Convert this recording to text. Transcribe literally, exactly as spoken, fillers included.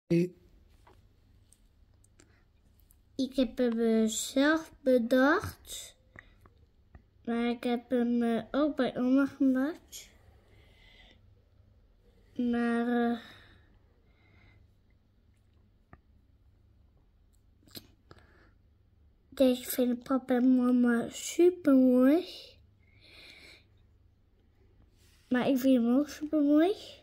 Ik heb hem zelf bedacht, maar ik heb hem uh, ook bij oma gemaakt. Maar uh, deze vinden papa en mama super mooi. Maar ik vind hem ook super mooi.